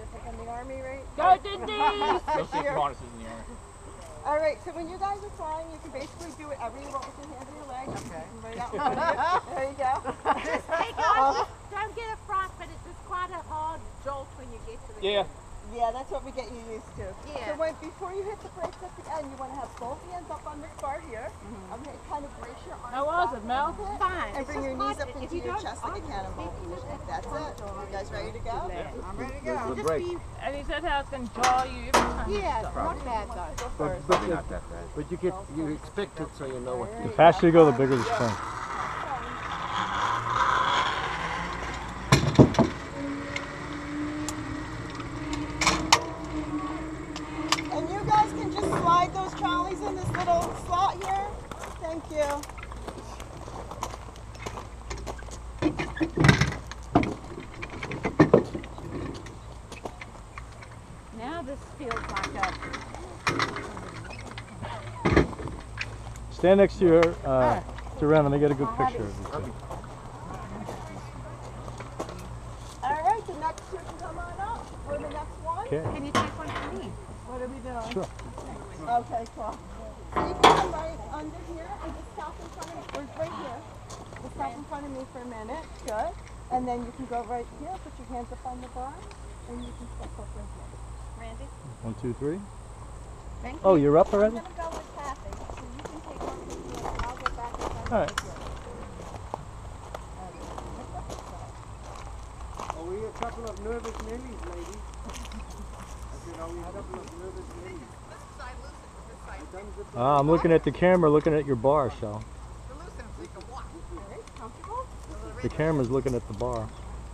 just like in the Army, right? Go Denise! No safety harnesses in the Army. All right, so when you guys are flying, you can basically do whatever you want with your hands and your legs. Okay. Right out in front of you. There you go. Just take on, don't get a fright, but it's just quite a hard jolt when you get to the Yeah. Yeah, that's what we get you used to. Yeah. So before you hit the brakes at the end, you want to have both hands up on this bar here. Okay, kind of brace your arms. How was back it, Mel? a little bit, Fine. And It's bring your just knees hard up if into you your don't chest like a cannonball position. That's it. You guys ready to go? I'm ready to go. Just be, and he said how it's going to jar you every time. Yeah, not bad though. But you expect it so you know what. The faster you go, the bigger the spring. And you guys can just slide those trolleys in this little slot here. Thank you. Now this feels like a... Stand next to your, to Ren. Let me get a good picture of you two. All right, the next two can come on up. Or the next one. Okay. Can you take one for me? What are we doing? Sure. Okay, cool. So you can come right under here and just stop in front of me, or right here. Just stop in front of me for a minute. Good. And then you can go right here, put your hands up on the bar, and you can step up right here. Randy? 1, 2, 3. Thank Oh, you're up already? I'm going to go with Kathy, so you can take one from here, and I'll go back and front All right. Are we a couple of nervous Nellies, ladies? I said, are we a couple of nervous Nellies? I'm looking at the camera, looking at your bar, Shell. The camera's looking at the bar.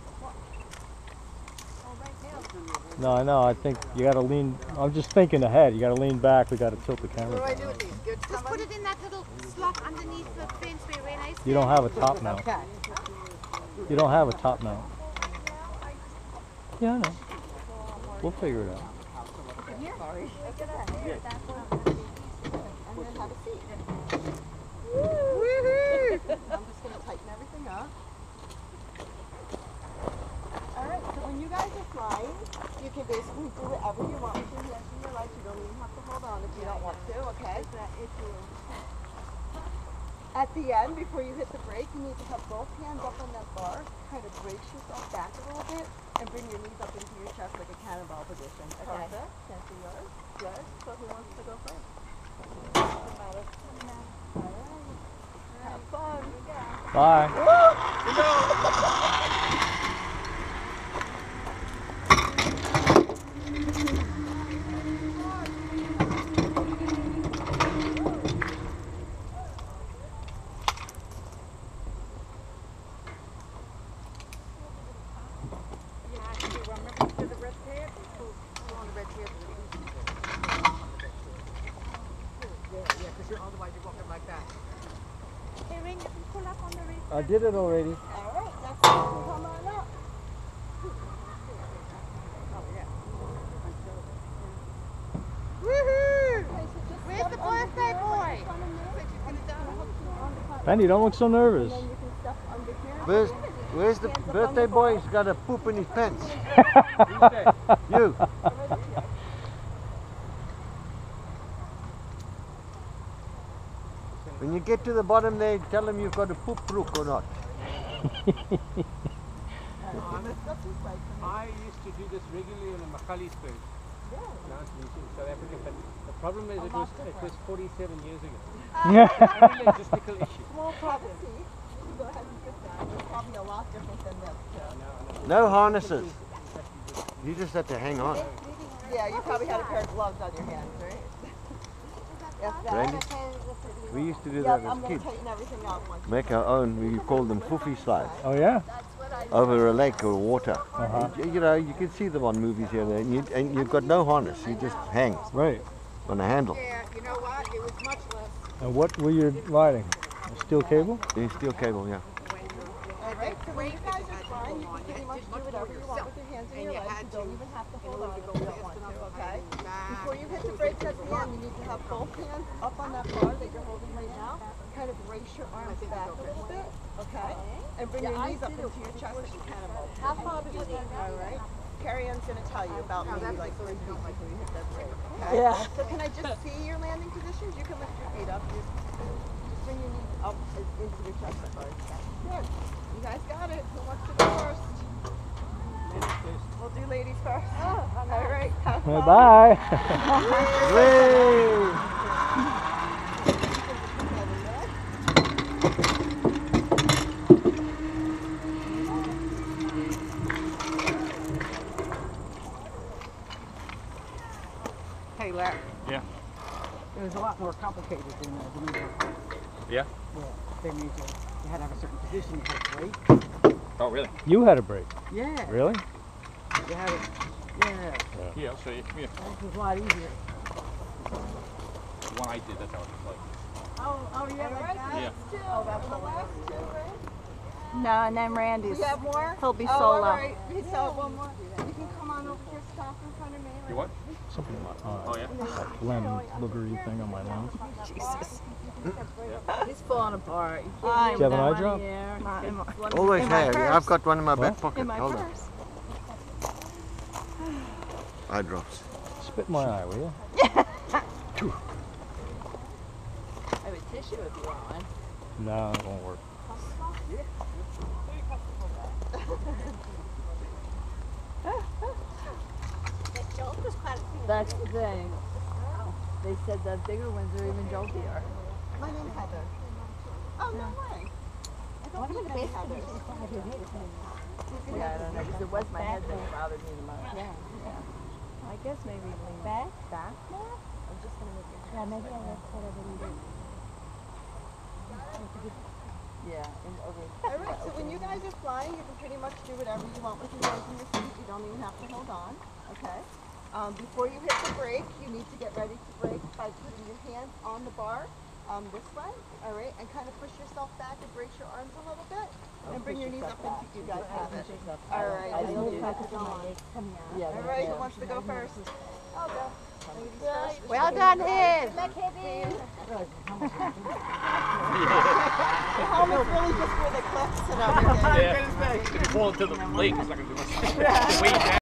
No, I know. I think you got to lean. I'm just thinking ahead. You got to lean back. We got to tilt the camera. What do I do with these? Good Just put it in that little slot underneath the fence where Renee's You don't have a top mount. Okay. You don't have a top mount. Yeah, I know. We'll figure it out. Sorry. And then have a seat. Woohoo! I'm just going to tighten everything up. Alright, so when you guys are flying, you can basically do whatever you want with your hands and your legs. You don't even have to hold on if you don't want to, okay? At the end, before you hit the brake, you need to have both hands up on that bar, kind of brace yourself back a little bit, and bring your knees up into your chest like a cannonball position. Okay. Perfect. Can't see yours. Good. So who wants to go first? Alright. Have fun. Bye. Otherwise you're walking like that. Hey, Ren, you can pull up on the reef. I did it already. Alright, next one can come on up. Woohoo! Okay, so just Where's step the under birthday here, boy? right in front of me. I'm just gonna hook you on the front. Benny, don't look so nervous. And then you can step under here. Where's the birthday boy? He's got a poop in his pants. You. When you get to the bottom there, tell him you've got a poop brook or not. I used to do this regularly on a Magaliesberg. Now it's in South Africa, but the problem is it was 47 years ago. Only logistical issue. Small problem. You can go ahead and sit down. It's probably a lot different than this too. No harnesses. You just have to hang on. Yeah, you probably had a pair of gloves on your hands, right? Yes, Randy? We used to do Yep, that I'm as going to kids. tighten everything out once. Make our own, we called them foofy slides, Oh, yeah? over a lake or water. Uh-huh. You know, you can see them on movies here and there, and you've got no harness, you just hang Right. on a handle. Yeah, you know what? It was much less. And what were you riding? A steel cable? There's steel cable, yeah. Alright, so when you guys are flying, you can pretty much do whatever you want with your hands and your legs. You don't even have to hold on if you don't want to, okay? Before you hit the brakes at the end, you need to have both hands up on that bar that you're holding right now. Kind of raise your arms back a little bit, okay? And bring your knees up into your chest like a cannonball. Have fun with it. Alright. Carrie Ann's going to tell you about maybe like 3 feet before you hit that brake. Okay? Yeah. So can I just see your landing positions? You can lift your feet up. Just bring your knees up into your chest first. Good. You guys got it. Who wants to go first? We'll do ladies first. All right. Have fun. Bye. Hey, Larry. Yeah. It was a lot more complicated than the movie. Yeah? Yeah. They made you had to have a certain position to take break. Oh, really? You had a break. Yeah. Really? You had it. Yeah. Yeah, I'll show you. Come here. This was a lot easier. The one I did, that's how it was like. Oh, yeah, like that? Yeah. Oh, that's the last two, right? No, and then Randy's. We have more? He'll be Oh, solo. all right. We still have one more. You can come on over here, stop in front of me. You what? Something like Oh, yeah? lens, loogery thing on my lens. Jesus. He's falling apart. Do you have an eye drop? Not in my, Always in my have. purse. I've got one in my back What? pocket. In my Hold on. purse. Eye drops. Spit in my eye, will you? I have a tissue if you want one. No, it won't work. That's the thing. They said the bigger ones are even joltier. My name's Heather. Oh, no way. I don't think it's Heather. Yeah, I don't know, because it was my head that bothered me the most. Yeah. I guess maybe lean back. Back more? I'm just gonna look at. Yeah, maybe I'll look whatever you do. Yeah, and over. All right, so when you guys are flying, you can pretty much do whatever you want with your hands and your feet. You don't even have to hold on, okay? Before you hit the brake, you need to get ready to brake by putting your hands on the bar this way, all right? And kind of push yourself back and brace your arms a little bit. And bring your knees up into you guys have it. All right. I didn't do that. Focus on my legs coming out. Yeah, All right, who wants to go first? I'll go. Ladies first. Well done, Hiv. The helmet's really just for the clips and everything. Yeah. If you fall into the lake, it's not going to do much. Way down.